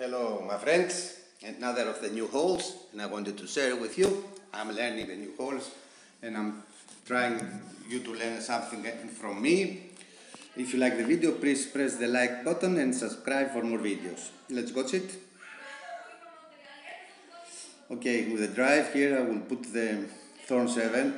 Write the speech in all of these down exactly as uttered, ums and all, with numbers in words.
Hello my friends, another of the new holes, and I wanted to share with you. I'm learning the new holes and I'm trying you to learn something from me. If you like the video, please press the like button and subscribe for more videos. Let's watch it. Okay, with the drive here I will put the Thorn seven.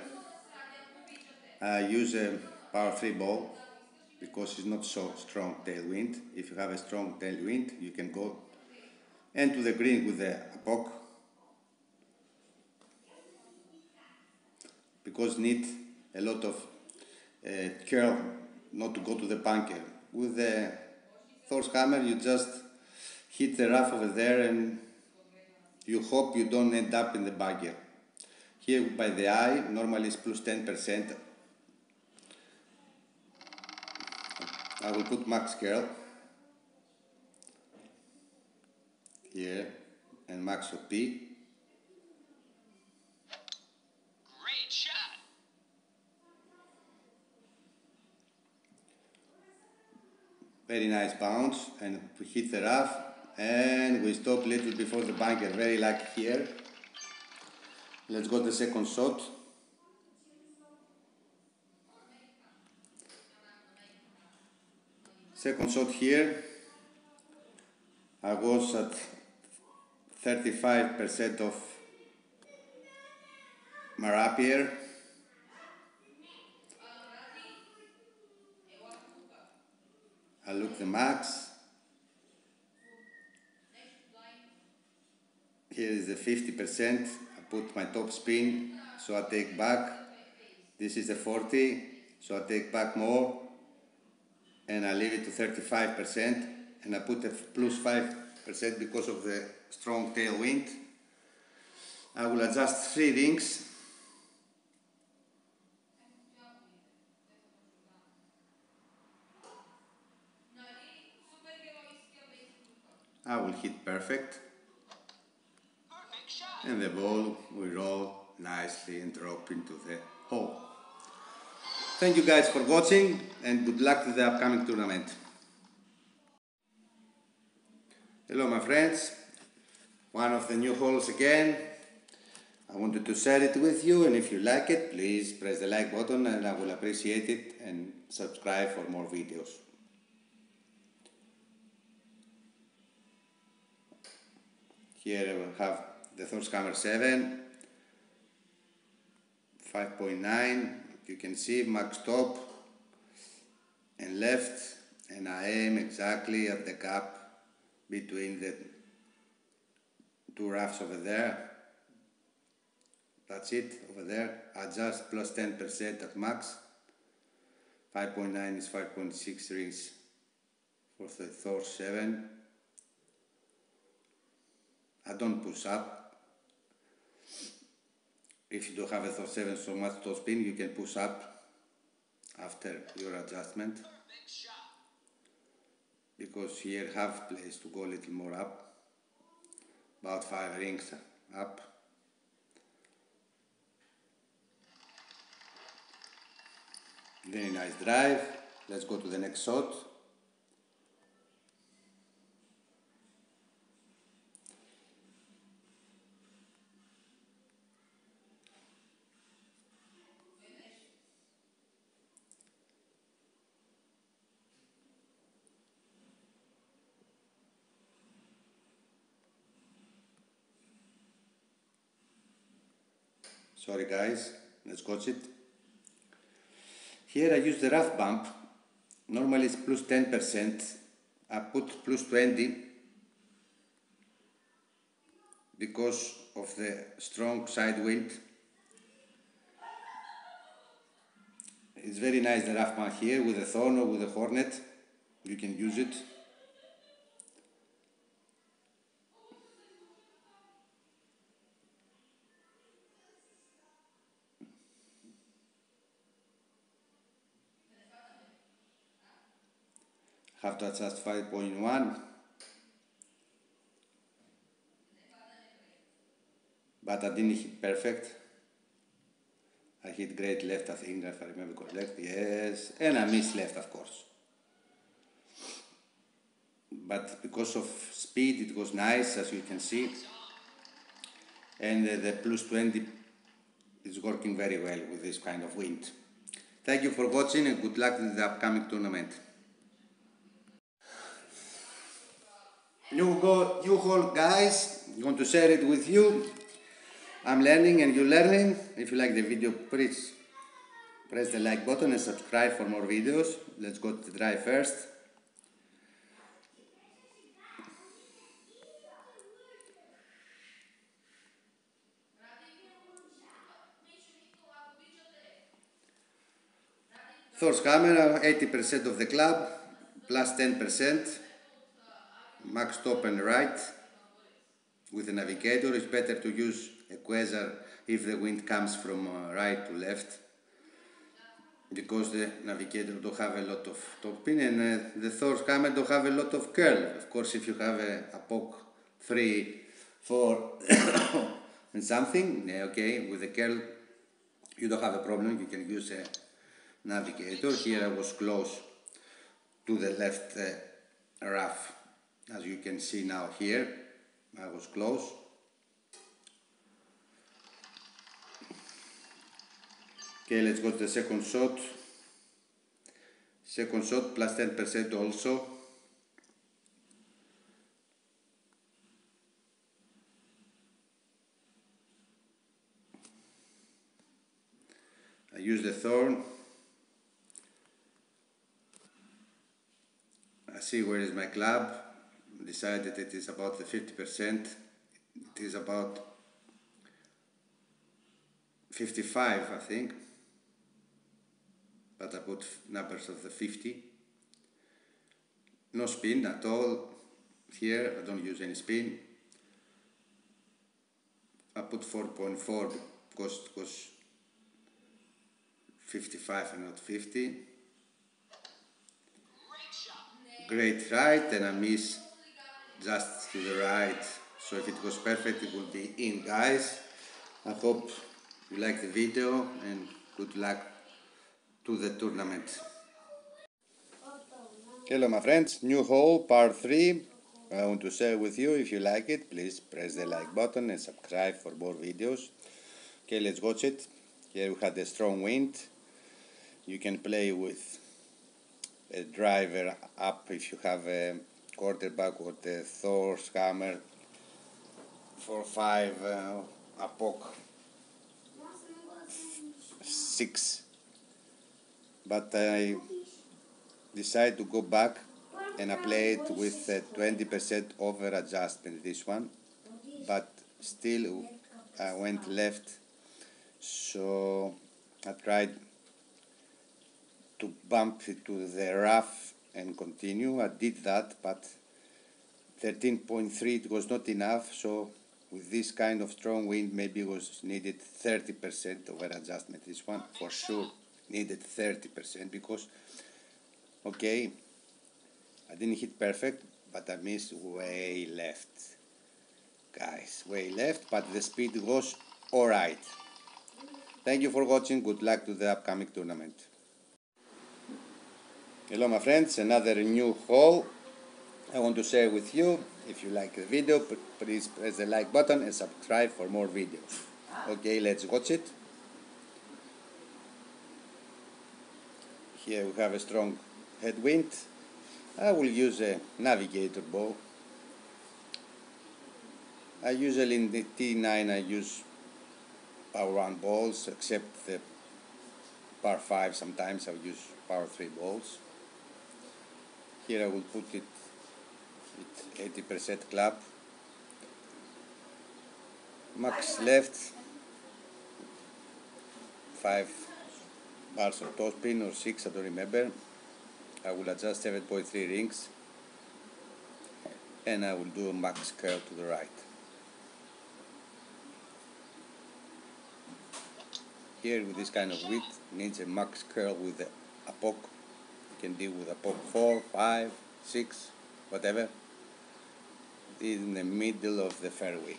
I use a power three ball because it's not so strong tailwind. If you have a strong tailwind you can go and to the green with the apoc, because need a lot of uh, curl not to go to the bunker. With the Thor's hammer you just hit the rough over there and you hope you don't end up in the bunker. Here by the eye normally it's plus ten percent. I will put max curl here and max O P. Great shot. Very nice bounce, and we hit the rough and we stop little before the bunker. Very lucky here. Let's go to the second shot. Second shot here. I was at thirty-five percent of my rapier. I look the max. Here is the fifty percent. I put my top spin, so I take back. This is the forty, so I take back more. And I leave it to thirty-five percent. And I put a plus five percent because of the strong tailwind. I will adjust three rings. I will hit perfect. Perfect shot. And the ball will roll nicely and drop into the hole. Thank you guys for watching and good luck to the upcoming tournament. Hello my friends, one of the new holes again. I wanted to share it with you, and if you like it, please press the like button and I will appreciate it, and subscribe for more videos. Here I will have the Thor's hammer seven, five point nine, you can see max top and left, and I aim exactly at the gap between the two roughs over there. That's it over there. Adjust plus ten percent at max. five point nine is five point six rings for the Thor seven. I don't push up. If you don't have a Thor seven so much top spin, you can push up after your adjustment. Perfect shot. Because here have place to go a little more up, about five rings up. Very nice drive. Let's go to the next shot. Sorry guys, let's watch it. Here I use the rough bump. Normally it's plus ten percent. I put plus twenty because of the strong side wind. It's very nice, the rough bump here with the thorn or with the hornet. You can use it. Have to adjust five point one, but I didn't hit perfect. I hit great left, I think, if I remember correctly, yes, and I missed left of course. but because of speed it was nice, as you can see, and uh, the plus twenty is working very well with this kind of wind. Thank you for watching and good luck with the upcoming tournament. New go, new hole, guys. I want to share it with you. I'm learning and you're learning. If you like the video, please press the like button and subscribe for more videos. Let's go to the dry first. Thor's camera, eighty percent of the club, plus ten percent. Max top and right. With the navigator, it's better to use a quasar if the wind comes from uh, right to left, because the navigator don't have a lot of top spin, and uh, the Thor's camera don't have a lot of curl. Of course, if you have a, a poke three, four and something, yeah, okay, with the curl you don't have a problem, you can use a navigator. Here I was close to the left uh, rough, as you can see now. Here I was close. Okay, let's go to the second shot. Second shot plus ten percent also. I use the thorn. I see where is my club. Decided it is about the fifty percent. It is about fifty-five, I think. But I put numbers of the fifty. No spin at all. Here I don't use any spin. I put four point four because it was fifty-five and not fifty. Great right, and I miss just to the right. So if it was perfect, it would be in, guys. I hope you like the video and good luck to the tournament. Hello my friends, new hole, part three. I want to share with you. If you like it, please press the like button and subscribe for more videos. Okay, let's watch it. Here we had a strong wind. You can play with a driver up if you have a quarterback or the Thor's hammer for five, uh, a poke six. But I decided to go back and I played with a twenty percent over adjustment, this one, but still I went left, so I tried to bump it to the rough and continue. I did that, but thirteen point three it was not enough, so with this kind of strong wind maybe it was needed thirty percent over adjustment. This one for sure needed thirty percent because, okay, I didn't hit perfect, but I missed way left, guys, way left, but the speed was alright. Thank you for watching, good luck to the upcoming tournament. Hello my friends, another new haul I want to share with you. If you like the video, please press the like button and subscribe for more videos. Okay, let's watch it. Here we have a strong headwind. I will use a navigator bow. I usually in the T nine I use power one balls, except the par five sometimes I use power three balls. Here I will put it with eighty percent club. Max left, five bars of topspin or six, I don't remember. I will adjust seven point three rings and I will do a max curl to the right. Here with this kind of width needs a max curl with a, a poke. You can deal with a poke four, five, six, whatever. In the middle of the fairway.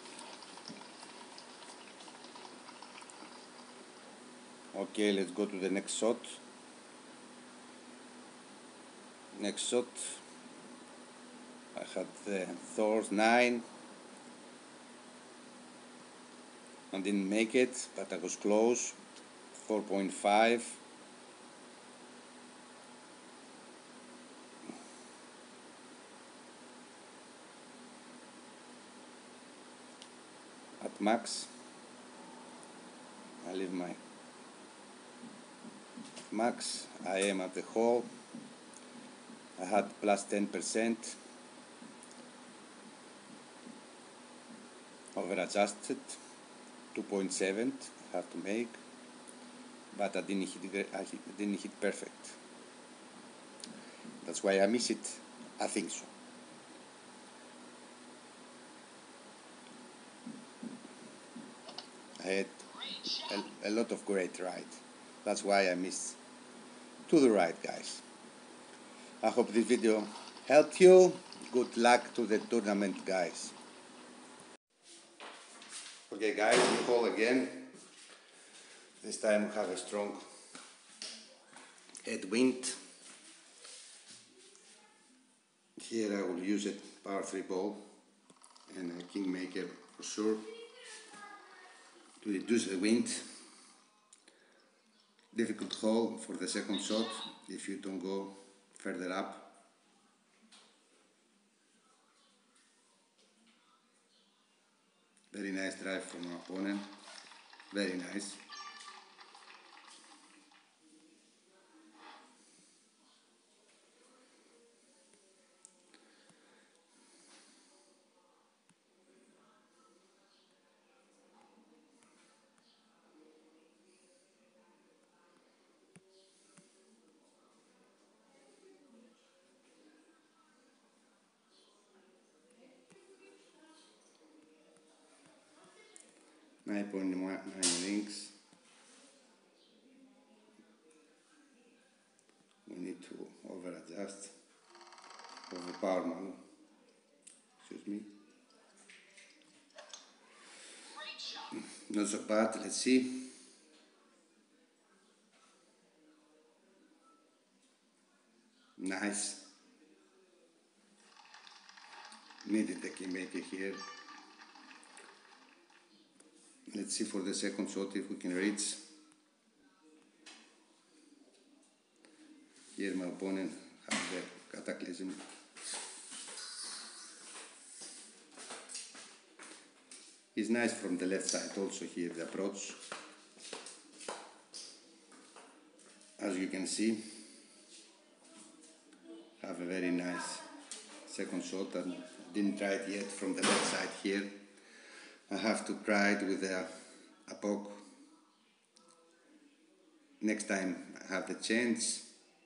Okay, let's go to the next shot. Next shot. I had the Thor's nine and didn't make it, but I was close. four point five. At max. I leave my max. I am at the hole. I had plus ten percent. Over adjusted. two point seven I have to make. But I didn't hit, I didn't hit perfect. That's why I miss it. I think so. I had a, a lot of great right. That's why I missed to the right, guys. I hope this video helped you. Good luck to the tournament, guys. Okay, guys, we call again. This time we have a strong headwind. Here I will use a power three ball and a kingmaker for sure to reduce the wind. Difficult hole for the second shot if you don't go further up. Very nice drive from our opponent. Very nice. nine point nine rings. We need to over adjust, overpower Manu. Excuse me. Not so bad, let's see. Nice. Needed a kingmaker here. Let's see for the second shot if we can reach. Here my opponent has the cataclysm. It's nice from the left side also here, the approach. As you can see, have a very nice second shot and didn't try it yet from the left side here. I have to try it with a, a poke. Next time I have the chance.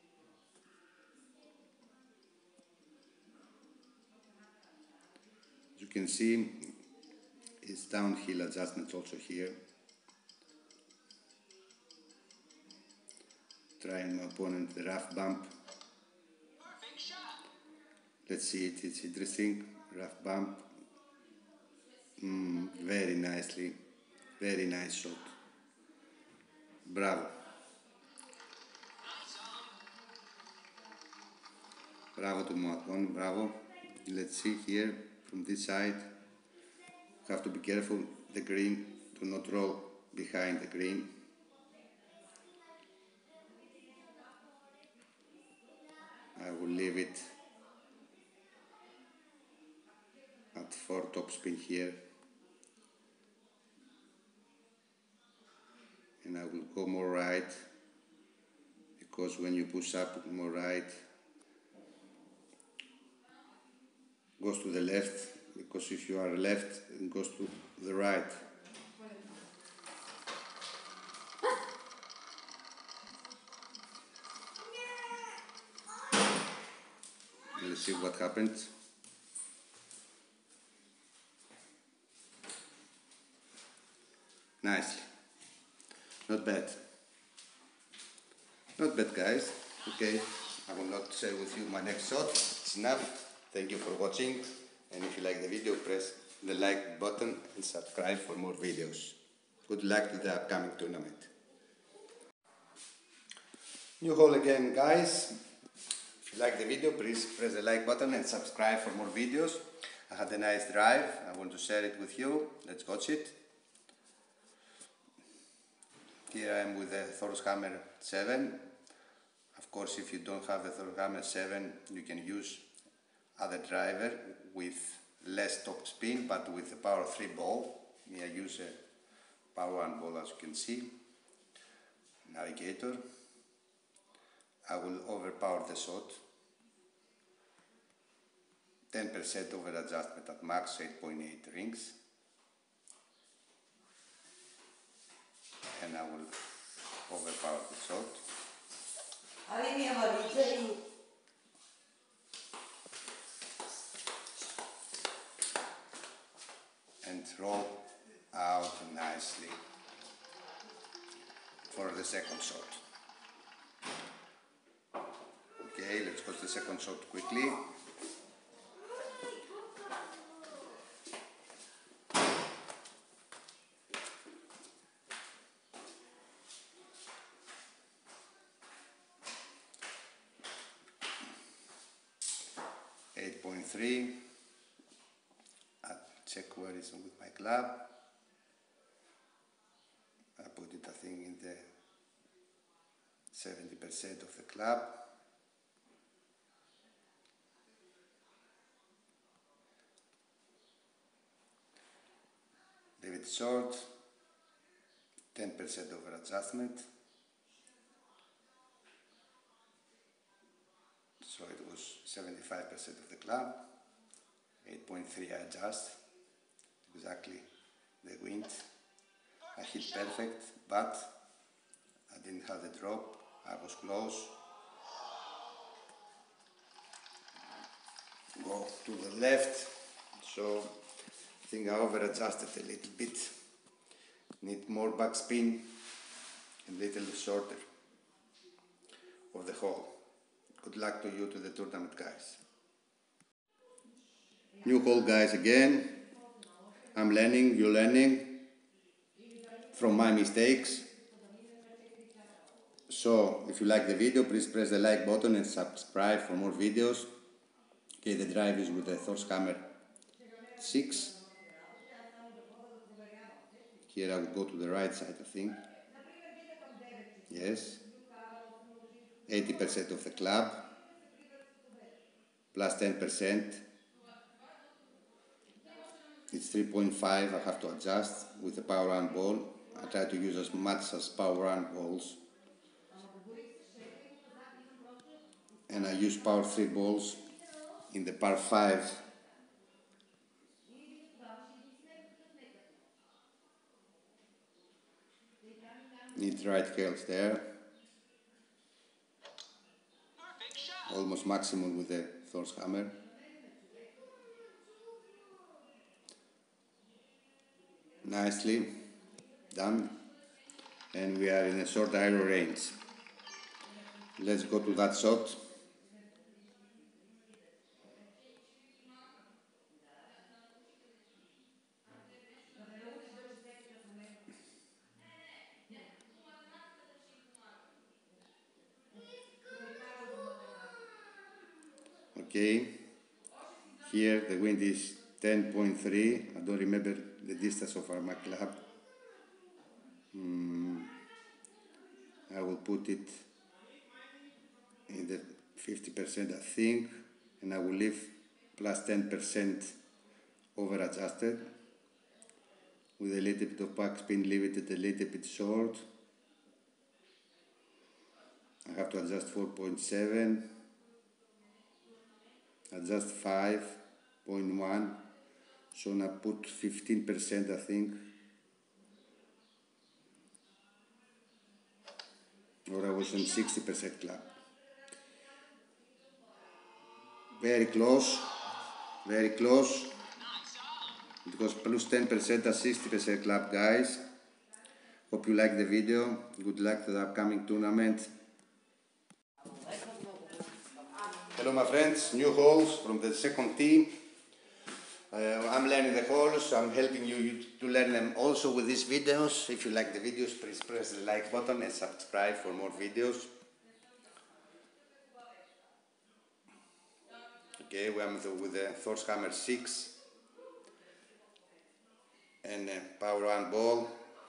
As you can see, it's downhill adjustments also here. Trying my opponent the rough bump. Let's see it, it's interesting. Rough bump. Mm, very nicely, very nice shot. Bravo. Bravo to my opponent, bravo. Let's see here from this side. Have to be careful the green, to not roll behind the green. I will leave it at four topspin here. And I will go more right, because when you push up more right, goes to the left, because if you are left, it goes to the right. Let's see what happens. Nicely. Not bad. Not bad, guys. Okay, I will not share with you my next shot. It's enough. Thank you for watching. And if you like the video, press the like button and subscribe for more videos. Good luck to the upcoming tournament. New hole again, guys. If you like the video, please press the like button and subscribe for more videos. I had a nice drive, I want to share it with you. Let's watch it. Here I am with the Thor's Hammer seven. Of course, if you don't have the Thor's Hammer seven, you can use other driver with less top spin, but with a power three ball. Me, I use a power one ball, as you can see. Navigator. I will overpower the shot. ten percent over adjustment at max, eight point eight rings. And I will overpower the shot. And roll out nicely for the second shot. Okay, let's go to the second shot quickly. eight point three. I check where it's with my club. I put it, I think, in the seventy percent of the club. Leave it short, ten percent over adjustment. So it was seventy-five percent of the club, eight point three I adjust, exactly the wind. I hit perfect, but I didn't have the drop, I was close. Go to the left, so I think I over adjusted a little bit. Need more backspin and a little shorter of the hole. Good luck to you, to the tournament, guys. New hole, guys, again. I'm learning, you're learning from my mistakes. So, if you like the video, please press the like button and subscribe for more videos. Okay, the drive is with the Thor's Hammer six. Here I will go to the right side, I think. Yes. eighty percent of the club, plus ten percent. It's three point five, I have to adjust with the power one ball. I try to use as much as power one balls. And I use power three balls in the par five. Need right curls there. Almost maximum with the Thor's Hammer. Nicely done. And we are in a short arrow range. Let's go to that shot. Okay, here the wind is ten point three. I don't remember the distance of my club. Mm, I will put it in the fifty percent, I think, and I will leave plus ten percent over adjusted with a little bit of backspin, leave it a little bit short. I have to adjust four point seven. Adjust five point one, so I put fifteen percent, I think, or I was in sixty percent club. Very close, very close, because plus ten percent at sixty percent club, guys. Hope you like the video. Good luck to the upcoming tournament. Hello my friends, new holes from the second tee. Uh, I'm learning the holes, I'm helping you, you to learn them also with these videos. If you like the videos, please press the like button and subscribe for more videos. Okay, we are with the Thor's hammer six and uh, power one ball.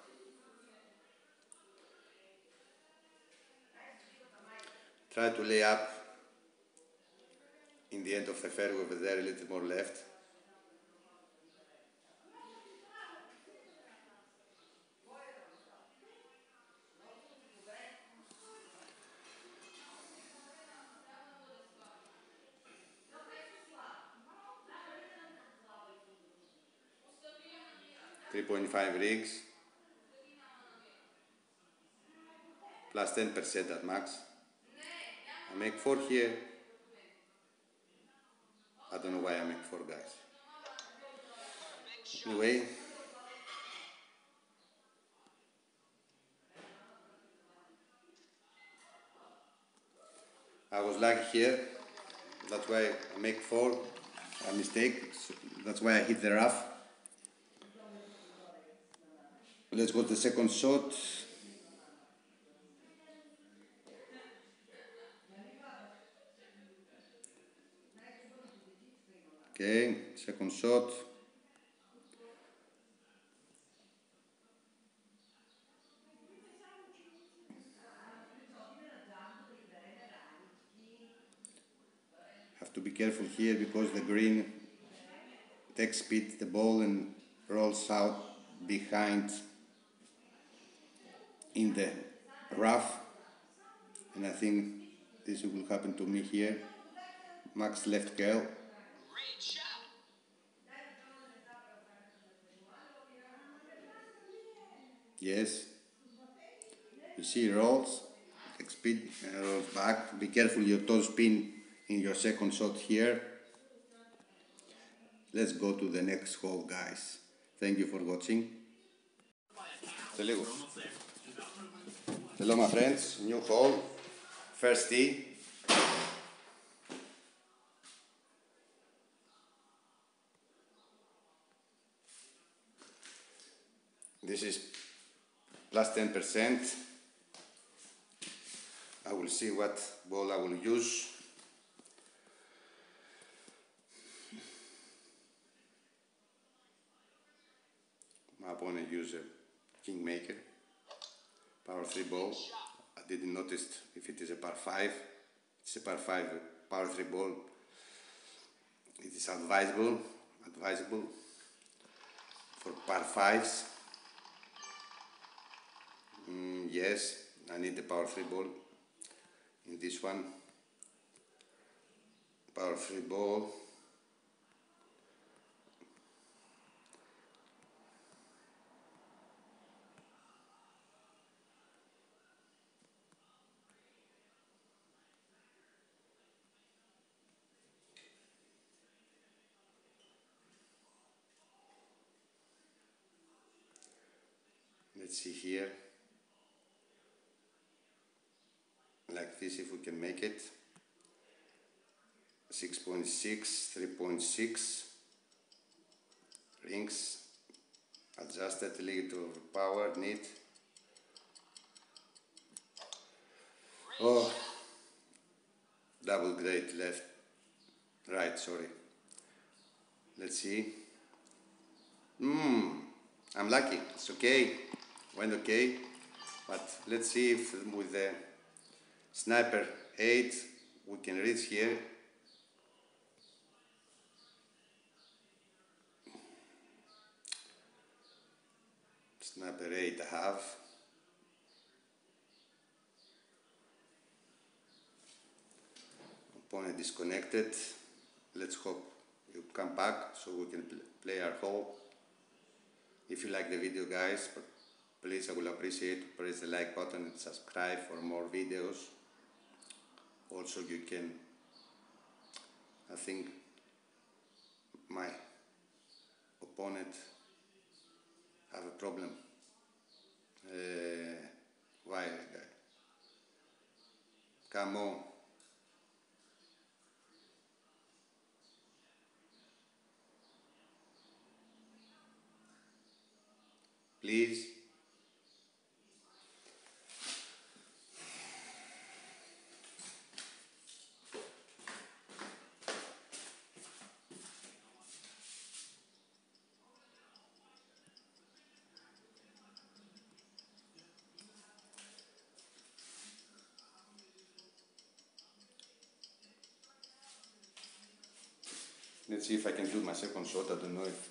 Try to lay up in the end of the fairway over there, a little more left. three point five rigs, plus ten percent at max. I make four here. I don't know why I make four, guys. Anyway, I was lucky here. That's why I make four. A mistake. So that's why I hit the rough. Let's go to the second shot. Okay, second shot. Have to be careful here because the green takes speed the ball and rolls out behind in the rough, and I think this will happen to me here. Max left curl. Great shot. Yes. You see it rolls, takes speed and rolls back. Be careful your toe spin in your second shot here. Let's go to the next hole, guys. Thank you for watching. Hello my friends, new hole, first tee. This is plus ten percent. I will see what ball I will use. My opponent used a Kingmaker, power three ball. I didn't notice if it is a par five. It's a par five, power three ball. It is advisable, advisable for par fives. Mm, yes, I need the power three ball in this one. Power three ball. Let's see here, like this, if we can make it. six point six, three point six rings, adjusted, a little power, neat. Oh, double great left, right, sorry. Let's see. Hmm, I'm lucky, it's okay. Went okay, but let's see if with the sniper eight we can reach here. Sniper eight I have. Opponent disconnected. Let's hope you come back so we can pl play our hole. If you like the video, guys, please, I will appreciate to press the like button and subscribe for more videos. Also, you can, I think my opponent have a problem. Uh, why, guy? Come on. Please. Let's see if I can do my second shot. I don't know if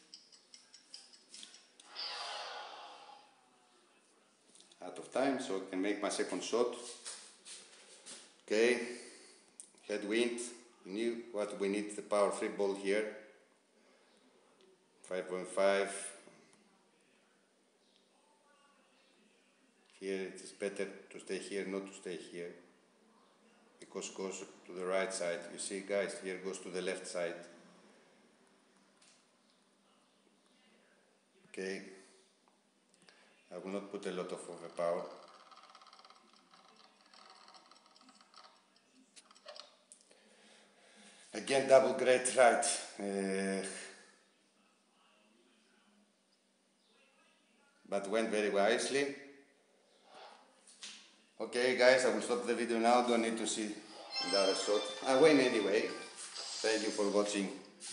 out of time, so I can make my second shot. Okay, headwind. We knew what we need, the power three ball here. five point five. Here it is better to stay here, not to stay here, because it goes to the right side. You see, guys, here goes to the left side. Okay, I will not put a lot of overpower. Again, double great right. Uh, but went very wisely. Okay guys, I will stop the video now, don't need to see the other shot. I win anyway. Thank you for watching.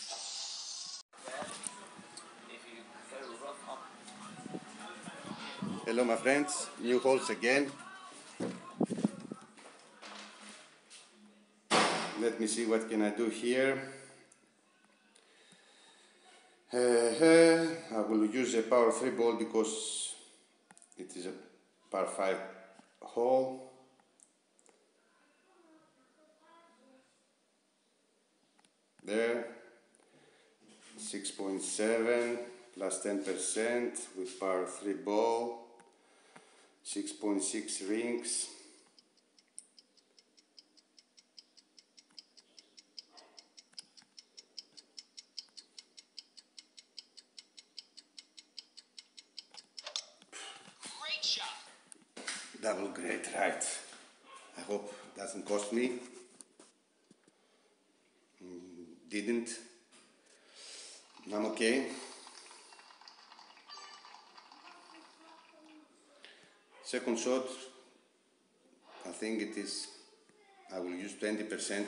Hello my friends, new holes again. Let me see what can I do here. Uh, I will use a power three ball because it is a par five hole. There, six point seven plus ten percent with par three ball, six point six rings. Great shot. Double great right. I hope it doesn't cost me. Mm, didn't. I'm okay. Second shot, I think it is, I will use twenty percent.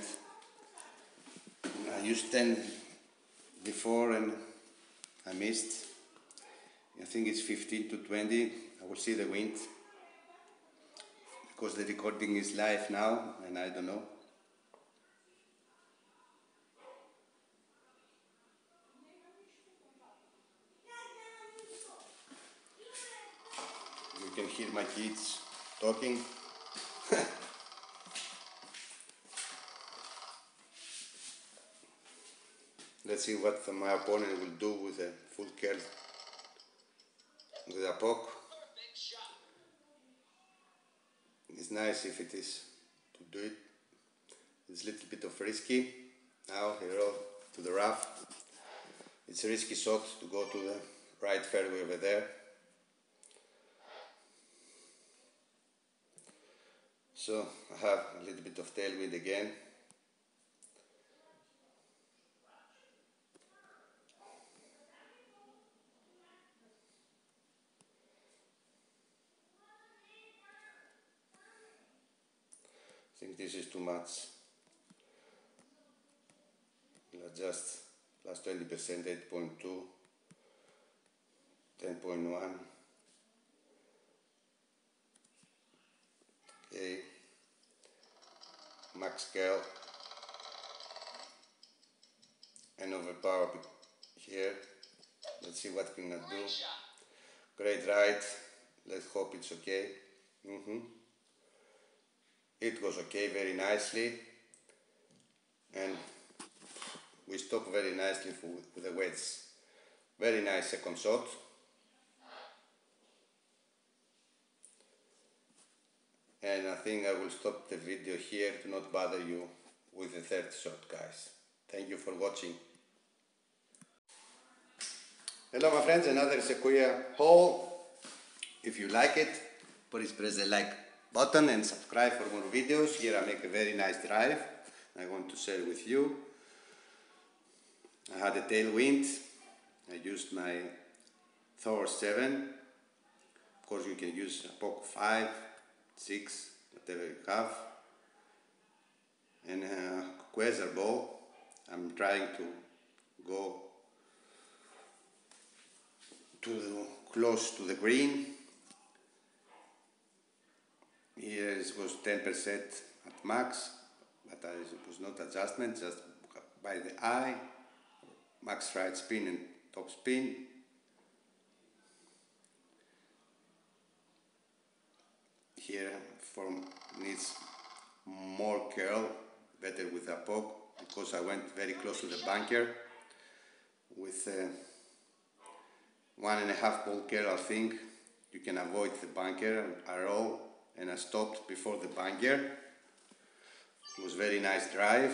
I used ten before and I missed. I think it's fifteen to twenty. I will see the wind because the recording is live now and I don't know. You can hear my kids talking. Let's see what my opponent will do with a full curl, with a poke. Perfect shot. It's nice if it is to do it. It's a little bit of risky. Now he rolled to the rough. It's a risky shot to go to the right fairway over there. So I have a little bit of tailwind again. I think this is too much. We'll adjust plus twenty percent, eight point two, ten point one. Okay. Max curl and overpower here. Let's see what can I do. Great shot. Great right. Let's hope it's okay. Mm-hmm. It was okay very nicely, and we stopped very nicely for, with the wedge. Very nice second shot. And I think I will stop the video here to not bother you with the third shot, guys. Thank you for watching. Hello my friends, another Sequoia hole. If you like it, please press the like button and subscribe for more videos. Here I make a very nice drive I want to share with you. I had a tailwind. I used my Thor seven. Of course you can use a poke five, six, whatever you have. And a quasar ball. I'm trying to go to the, close to the green. Here it was ten percent at max, but it was not adjustment, just by the eye. max right spin and top spin. Here form needs more curl, better with a poke, because I went very close to the bunker with uh, one and a half ball curl. I think you can avoid the bunker. I roll and I stopped before the bunker. It was very nice drive.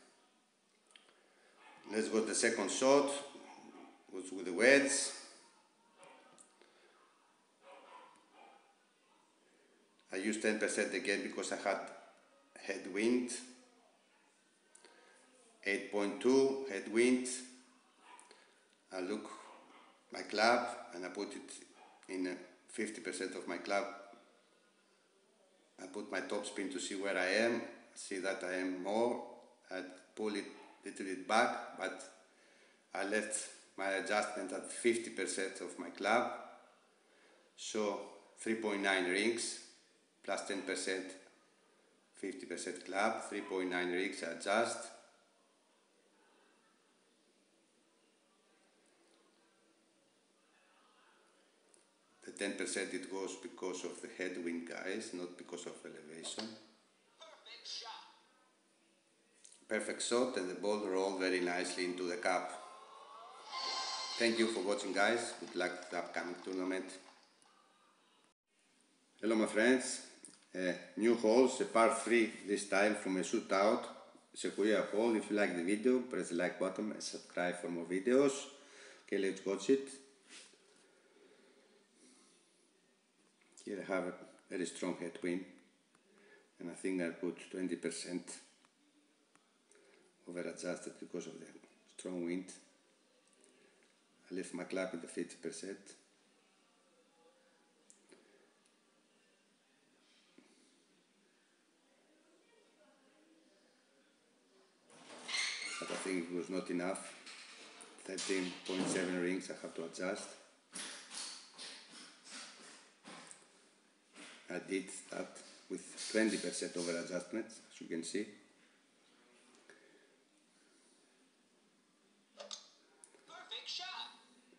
Let's go to the second shot. It was with the wedge. I used ten percent again because I had headwind. eight point two headwind. I look my club and I put it in fifty percent of my club. I put my top spin to see where I am. See that I am more. I pull it a little bit back, but I left my adjustment at fifty percent of my club. So three point nine rings plus ten percent, fifty percent club, three point nine rings I adjust. The ten percent it goes because of the headwind, guys, not because of elevation. Perfect shot. Perfect shot, and the ball rolled very nicely into the cup. Thank you for watching, guys. Good luck with the upcoming tournament. Hello my friends. Uh, new holes, a par three this time from a shootout Sequoia hole. If you like the video, press the like button and subscribe for more videos. Okay, let's watch it. Here I have a very strong headwind, and I think I put twenty percent over adjusted because of the strong wind. I left my club at the fifty percent. But I think it was not enough. thirteen point seven rings I have to adjust. I did that with twenty percent over adjustment, as you can see. Perfect shot.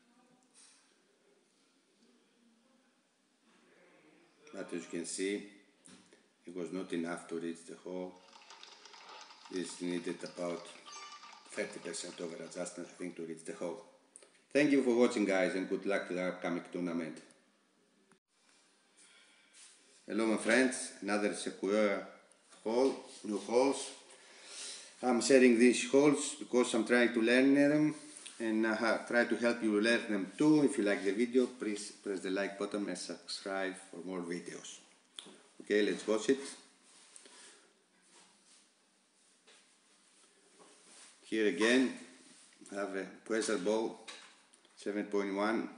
But as you can see, it was not enough to reach the hole. This needed about thirty percent over adjustment, I think, to reach the hole. Thank you for watching, guys, and good luck to the upcoming tournament. Hello my friends, another Sequoia hole, new holes. I'm sharing these holes because I'm trying to learn them, and I try to help you learn them too. If you like the video, please press the like button and subscribe for more videos. Okay, let's watch it. Here again, I have a pressure ball, seven point one.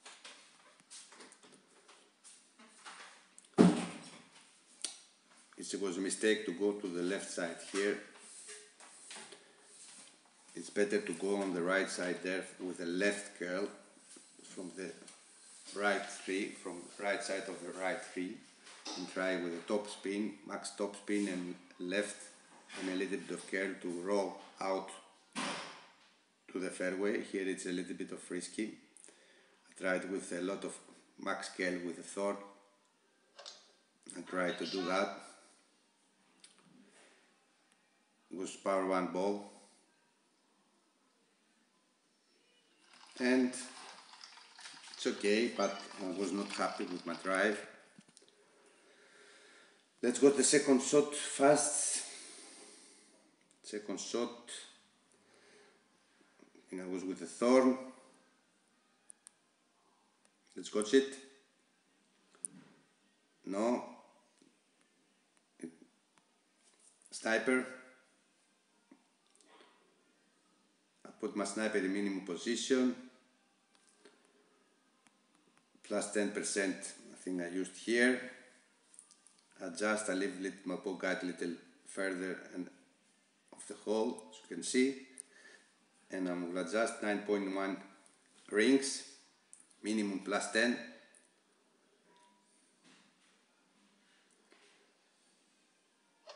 It was a mistake to go to the left side here. It's better to go on the right side there with the left curl from the right tree, from the right side of the right tree, and try with a top spin, max top spin and left, and a little bit of curl to roll out to the fairway. Here it's a little bit of risky. I tried with a lot of max curl with a thorn. I tried to do that. It was power one ball, and it's okay, but I was not happy with my drive. Let's go to the second shot fast. Second shot, and I was with the thorn. Let's watch it. No. Sniper. Put my sniper in minimum position, plus ten percent I think I used here. Adjust, I leave little, my pocket a little further and of the hole, as you can see, and I will adjust nine point one rings, minimum plus ten.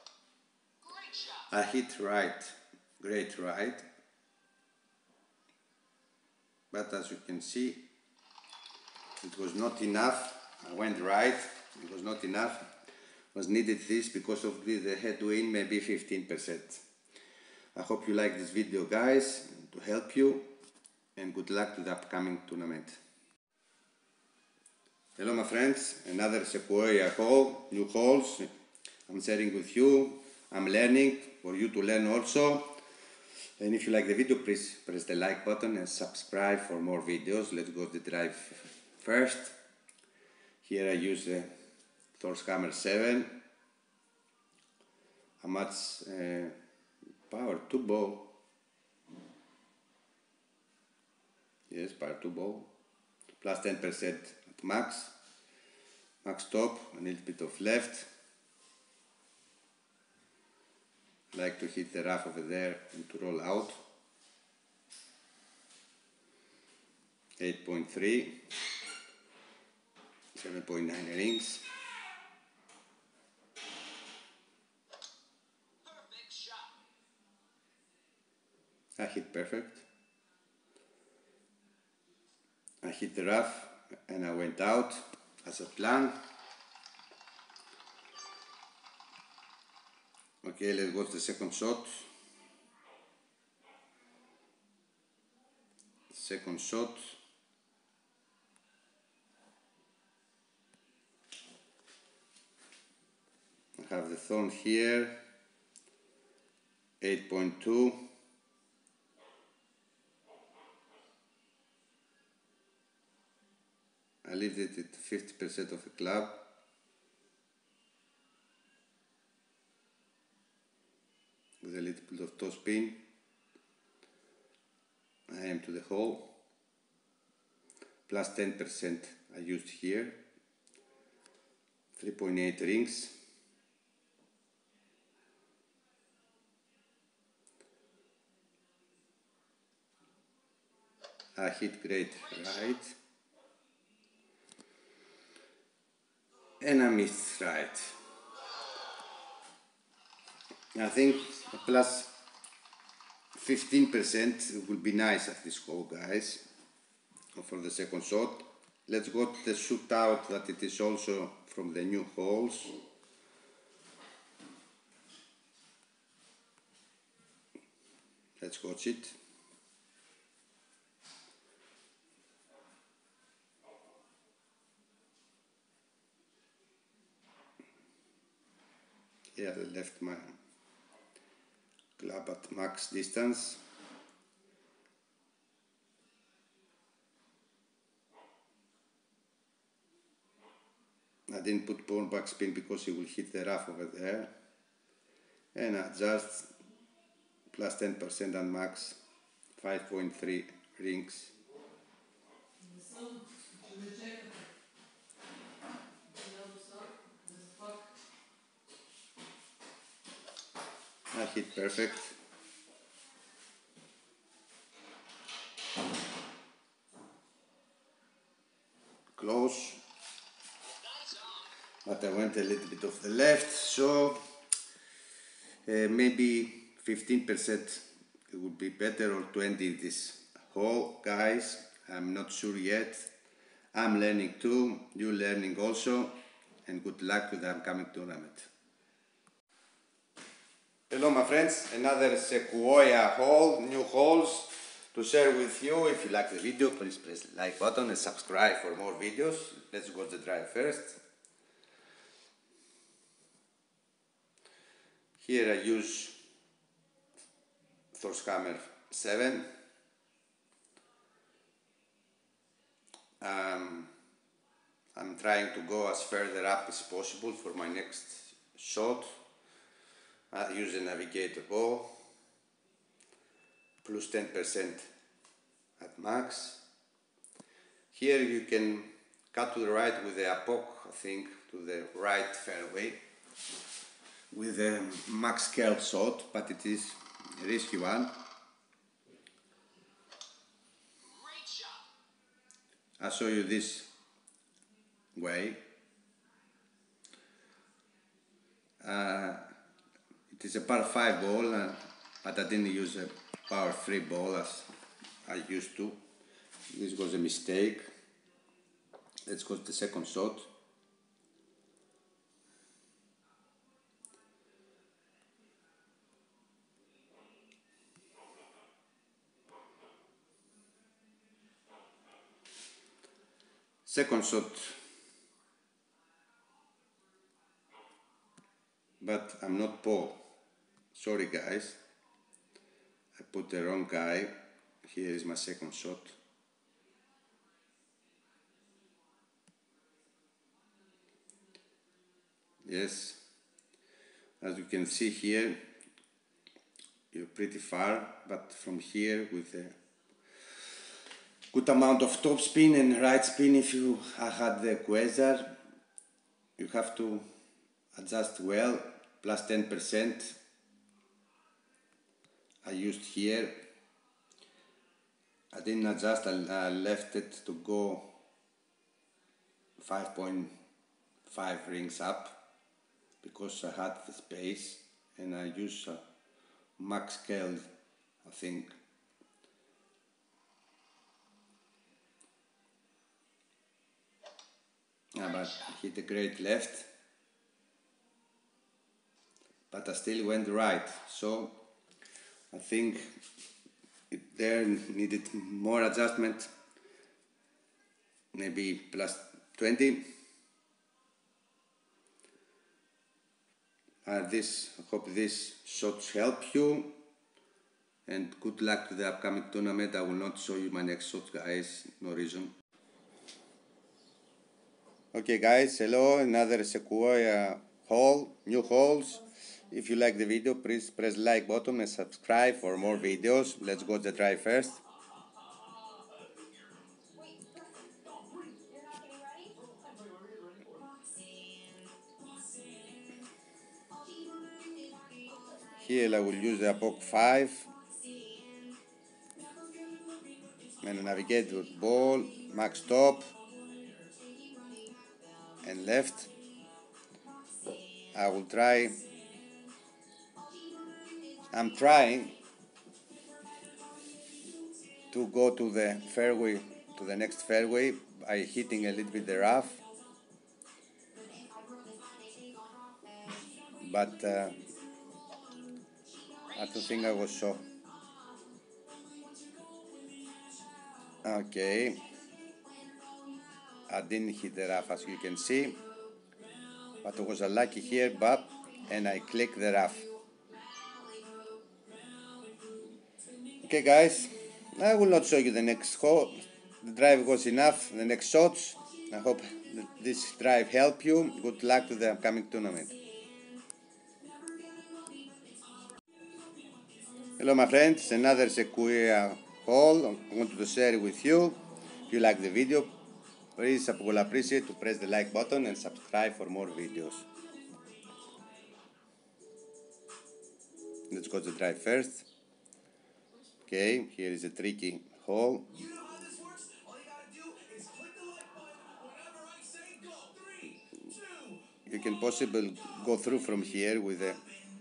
Great shot. I hit right, great right. but as you can see, it was not enough. I went right, it was not enough. Was needed this because of the, the headwind, maybe fifteen percent. I hope you like this video, guys, to help you, and good luck to the upcoming tournament. Hello my friends, another Sequoia hole, new holes. I'm sharing with you, I'm learning, for you to learn also. And if you like the video, please press the like button and subscribe for more videos. Let's go to the drive first. Here I use the Hammer seven. How much uh, power? Two ball. Yes, power two ball. Plus ten percent at max. Max top, a little bit of left. Like to hit the rough over there and to roll out. eight point three. seven point nine rings. Perfect shot. I hit perfect. I hit the rough and I went out as a plan. Okay, let's go to the second shot. Second shot. I have the thorn here, eight point two. I leave it at fifty percent of the club. With a little bit of toe spin. I aim to the hole. Plus ten percent I used here. three point eight rings. I hit great right. And I missed right. I think a plus fifteen percent will be nice at this hole, guys. For the second shot. Let's go to the shootout that it is also from the new holes. Let's watch it. Here I left my club at max distance. I didn't put ball backspin because he will hit the rough over there. And I just plus ten percent on max, five point three rings. I hit perfect. Close. But I went a little bit off the left, so uh, maybe fifteen percent it would be better, or twenty this hole, guys. I'm not sure yet. I'm learning too, you learning also, and good luck with the upcoming tournament. Hello my friends, another Sequoia hole, new holes to share with you. If you like the video, please press the like button and subscribe for more videos. Let's go to the drive first. Here I use Hammer seven. Um, I'm trying to go as further up as possible for my next shot. I use a navigator ball, plus ten percent at max. Here you can cut to the right with the apoc, I think, to the right fairway, with a max curl shot, but it is a risky one. Great shot. I'll show you this way. Uh, it is a par five ball, uh, but I didn't use a par three ball as I used to. This was a mistake. Let's go to the second shot. Second shot. But I'm not Paul. Sorry guys. I put the wrong guy. Here is my second shot. Yes, as you can see here, you're pretty far, but from here with a good amount of top spin and right spin, if you had the quasar, you have to adjust well, plus ten percent I used here. I didn't adjust, I left it to go five point five rings up because I had the space, and I used uh, max scale, I think. Yeah, but I hit a great left, but I still went right, so I think it there needed more adjustment, maybe plus twenty. Uh, this, I hope these shots help you, and good luck to the upcoming tournament. I will not show you my next shot, guys, no reason. Okay guys, hello, another Sequoia haul, new hauls. If you like the video, please press like button and subscribe for more videos. Let's go to the drive first. Here I will use the Apoc five and navigate with ball, max top and left. I will try, I'm trying to go to the fairway, to the next fairway by hitting a little bit the rough, but uh, I don't think I was so. Okay, I didn't hit the rough as you can see, but I was unlucky here, but and I clicked the rough. Okay guys, I will not show you the next hole. The drive was enough, the next shots. I hope this drive help you. Good luck to the upcoming tournament. Hello my friends, another Sequoia haul I wanted to share with you. If you like the video, please, I will appreciate to press the like button and subscribe for more videos. Let's go to the drive first. Okay, here is a tricky hole. You can possibly go through from here with a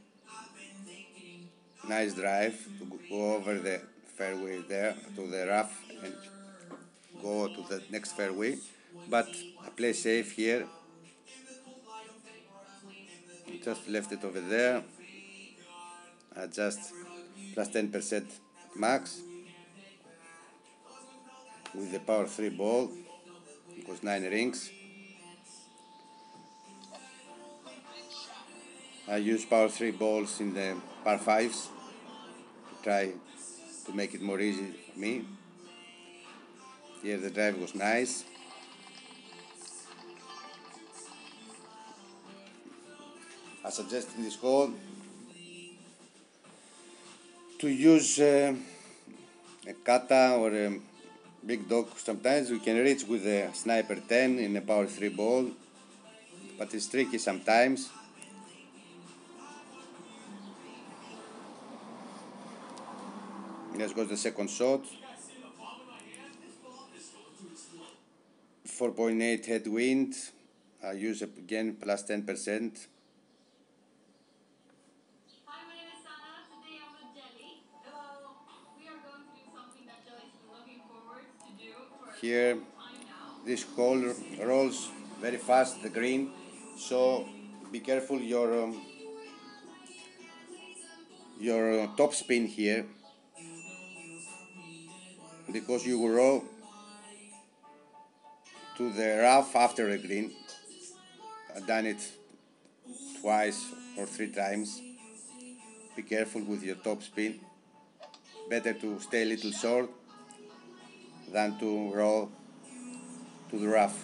nice drive to go over the fairway there to the rough and go to the next fairway, but I play safe here. Just left it over there. I just plus ten percent max with the power three ball. It was nine rings. I use power three balls in the par fives to try to make it more easy for me. Here the drive was nice. I suggest in this hole to use uh, a kata or a big dog. Sometimes we can reach with a sniper ten in a power three ball, but it's tricky sometimes. Let's go to the second shot. four point eight headwind. I use again plus ten percent. Hi, my name is Sana. Today I'm with Jelly. Hello. We are going to do something that Jelly's been looking forward to do Here, this hole rolls very fast, the green, so be careful your um, your uh, top spin here, because you will roll to the rough after the green. I've done it twice or three times. Be careful with your top spin. Better to stay a little short than to roll to the rough.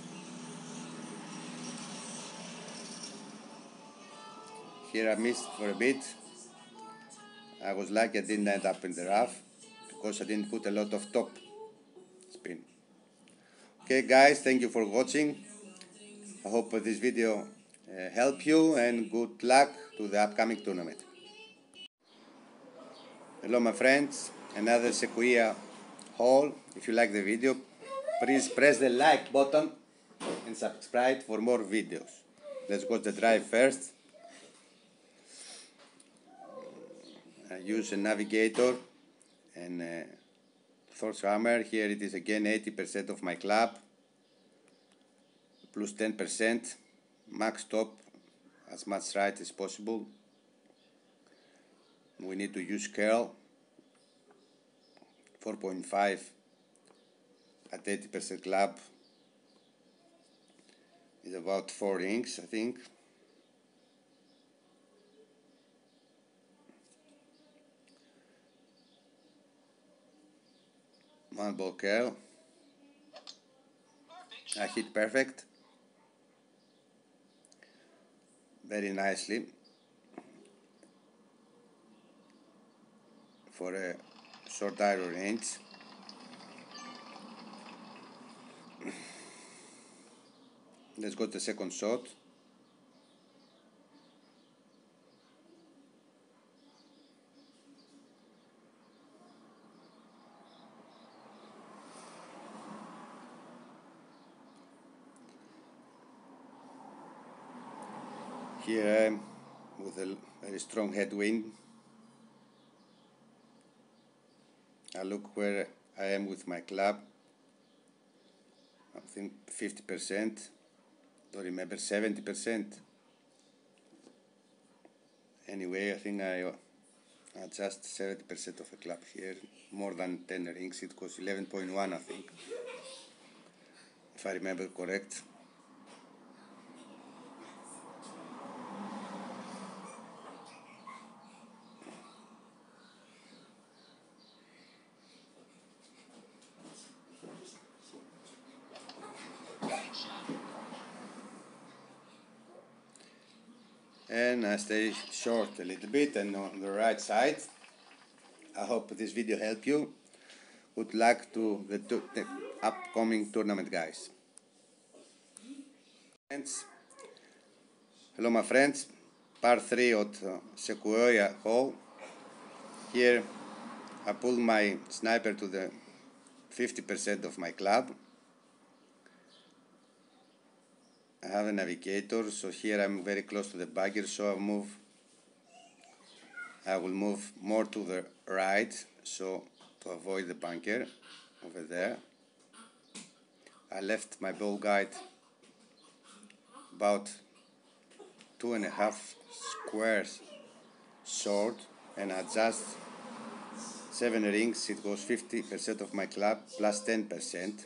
Here I missed for a bit. I was lucky I didn't end up in the rough because I didn't put a lot of top spin. Okay guys, thank you for watching. I hope this video uh, helped you, and good luck to the upcoming tournament. Hello my friends, another Sequoia haul. If you like the video, please press the like button and subscribe for more videos. Let's watch the drive first. I use a navigator and a Thor's hammer. Here it is again eighty percent of my club plus ten percent, max top as much right as possible. We need to use curl four point five at eighty percent club is about four rings, I think. One ball curl. I hit perfect. Very nicely for a short arrow range. Let's go to the second shot. Here I am with a very strong headwind. I look where I am with my club. I think fifty percent, don't remember, seventy percent. Anyway, I think I adjust seventy percent of the club here, more than ten rings. It was eleven point one, I think, if I remember correct. And I stay short a little bit and on the right side. I hope this video helped you. Good luck to the, to the upcoming tournament, guys. Friends, hello my friends. Part three of uh, Sequoia hole. Here I pulled my sniper to the fifty percent of my club. I have a navigator, so here I'm very close to the bagger, so I'll move I will move more to the right, so to avoid the bunker over there. I left my ball guide about two and a half squares short, and adjust seven rings. It goes fifty percent of my club plus ten percent.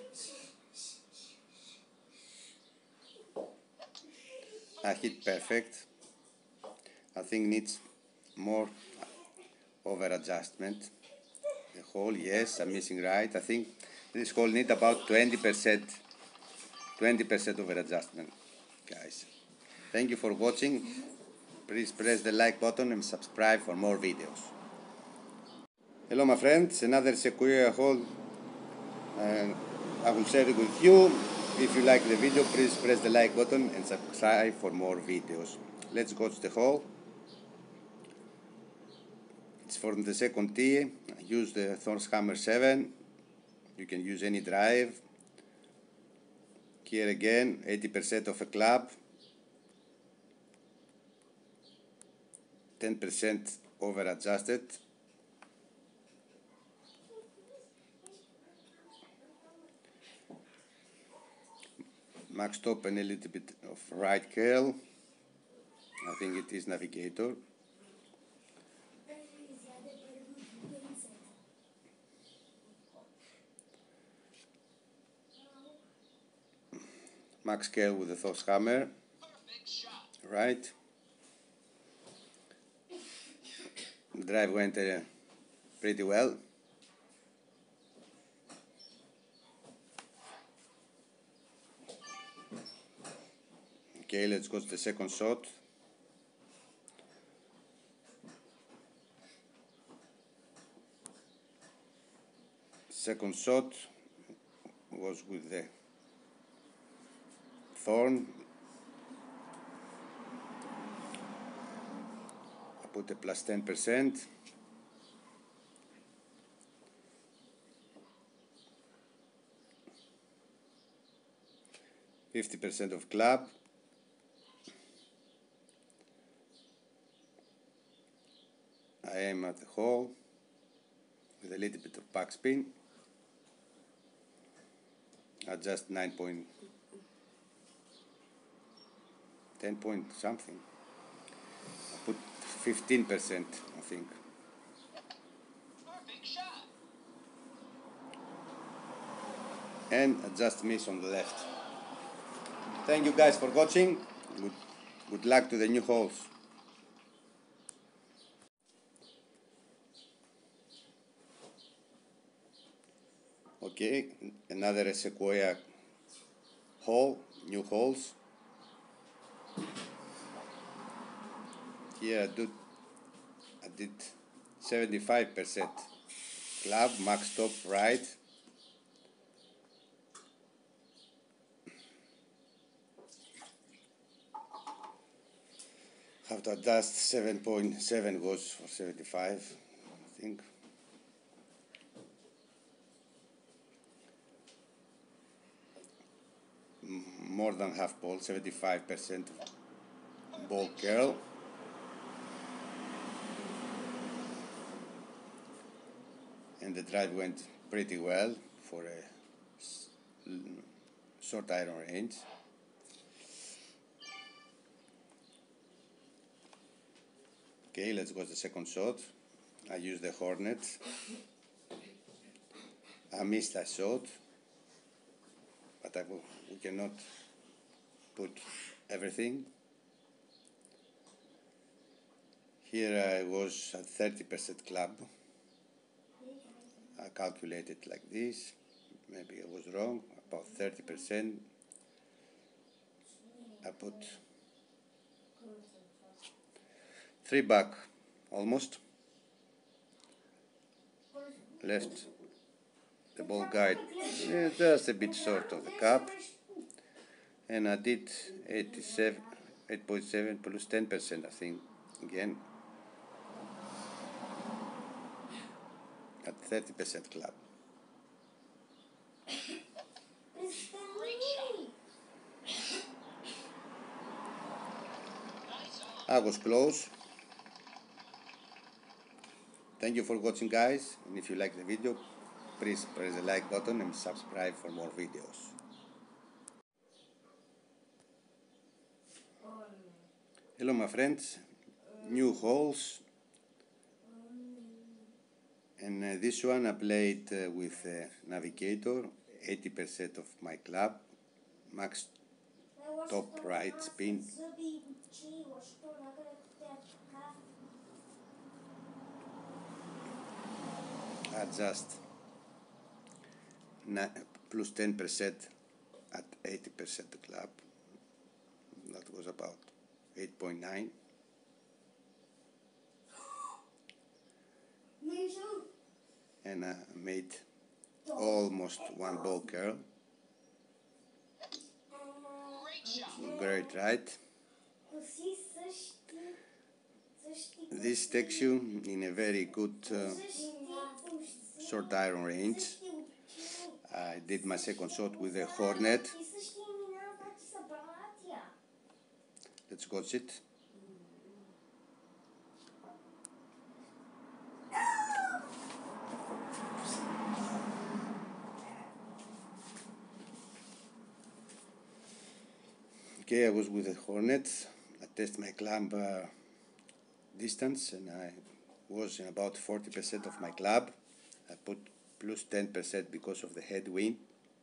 I hit perfect. I think needs more over adjustment. The hole, yes, I'm missing right. I think this hole needs about twenty percent twenty percent over adjustment, guys. Thank you for watching. Please press the like button and subscribe for more videos. Hello my friends, another Sequoia hole uh, I will share it with you. If you like the video, please press the like button and subscribe for more videos. Let's go to the hole. It's for the second tee. I use the Thor's hammer seven. You can use any drive. Here again, eighty percent of a club, ten percent over adjusted. max top and a little bit of right curl. I think it is navigator. Max curl with the Thos hammer. Perfect shot. Right. The drive went uh, pretty well. Okay, let's go to the second shot. Second shot was with the thorn. I put a plus ten percent. fifty percent of club. I aim at the hole with a little bit of backspin. Adjust nine point ten point something. I put fifteen percent, I think. Perfect shot. And adjust miss on the left. Thank you guys for watching. Good, good luck to the new holes. Okay, another Sequoia hole, new holes. Here I did, I did seventy-five percent club, max top right. Have to adjust seven point seven goes for seventy-five, I think. More than half ball, seventy-five percent ball curl. And the drive went pretty well for a short iron range. Okay, let's go to the second shot. I used the Hornet. I missed that shot, but I, we cannot put everything. Here I was at thirty percent club. I calculated like this. Maybe I was wrong, about thirty percent. I put three back, almost. Left the ball guide yeah, just a bit short of the cup. And I did eighty-seven, eight point seven plus ten percent, I think, again. At thirty percent club. Great shot. Nice on. I was close. Thank you for watching, guys, and if you like the video, please press the like button and subscribe for more videos. Hello my friends, new holes, and uh, this one I played uh, with uh, navigator, eighty percent of my club, max top right spin. Adjust plus ten percent at eighty percent club. That was about eight point nine. And I made almost one ball curl. Great shot. Great, right? This takes you in a very good uh, short iron range. I did my second shot with a Hornet. Let's watch it. Okay, I was with the Hornets. I tested my club uh, distance and I was in about forty percent of my club. I put plus ten percent because of the headwind.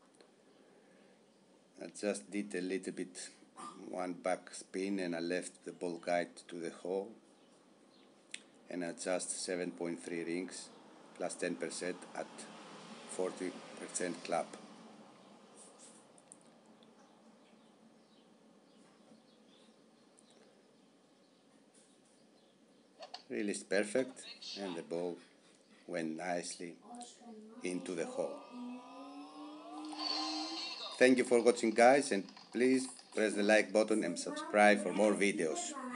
I just did a little bit one back spin and I left the ball guide to the hole and I just seven point three rings plus ten percent at forty percent club. Really is perfect and the ball went nicely into the hole. Thank you for watching guys and please press the like button and subscribe for more videos.